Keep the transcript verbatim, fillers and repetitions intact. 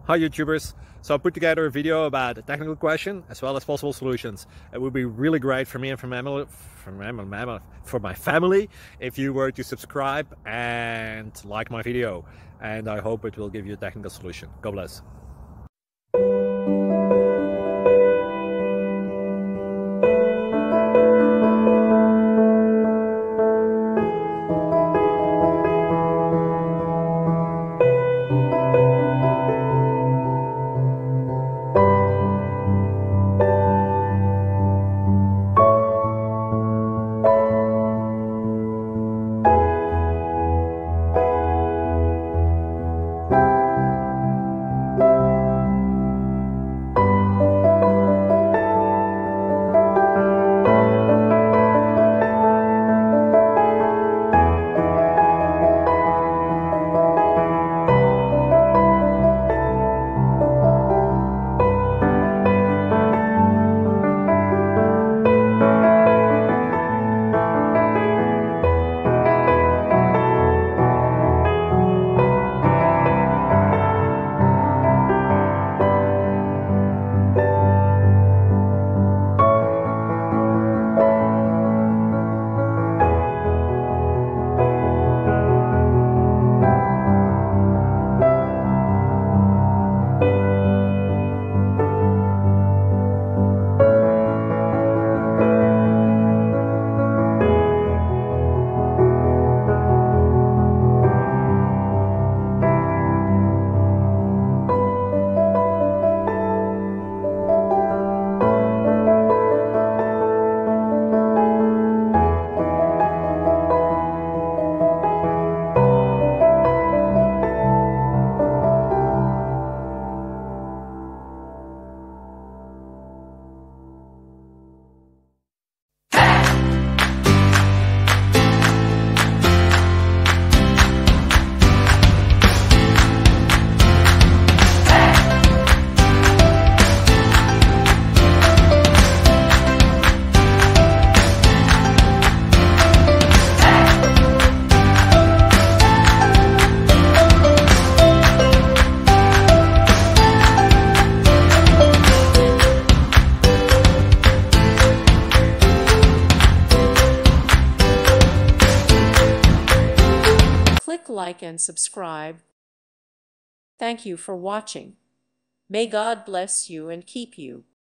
Hi YouTubers. So I put together a video about a technical question as well as possible solutions. It would be really great for me and for my family, for my, for my family if you were to subscribe and like my video. And I hope it will give you a technical solution. God bless. Click like and subscribe. Thank you for watching. May God bless you and keep you.